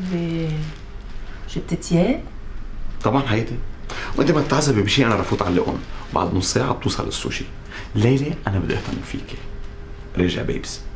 ليه؟ جبت تياب؟ طبعا حياتي، وانت ما تتعذبي بشيء انا رفوت علقهم، بعد نص ساعه بتوصل السوشي. ليلى انا بدي اهتم فيكي. رجع بيبس.